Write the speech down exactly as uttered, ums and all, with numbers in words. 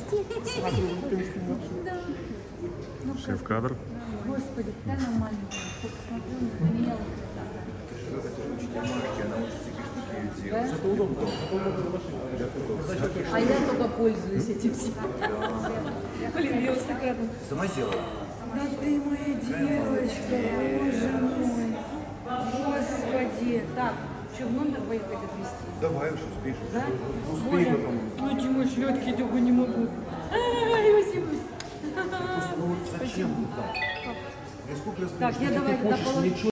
Шеф-кадр. Господи, какая она маленькая. Сколько смотрю, на меня вот так. Зато удобно. А я только пользуюсь этим всем. Блин, я вот так рада. Сама сделала? Да ты моя девочка, боже мой. Господи. Так, что, в номер поехать отвезти? Давай уж, успеешь. Да? Успеем потом. Ну, чего, шлетки только не могу. Ай, спасибо. Ну вот зачем ты так? Я сколько раз Так, говорю, я что давай ты хочешь доположу. ничего